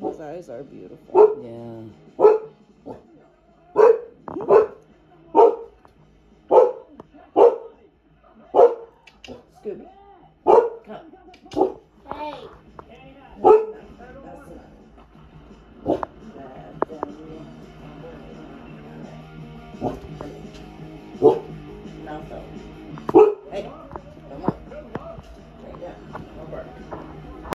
His eyes are beautiful. Yeah. Scooby. Come. Hey. That's enough.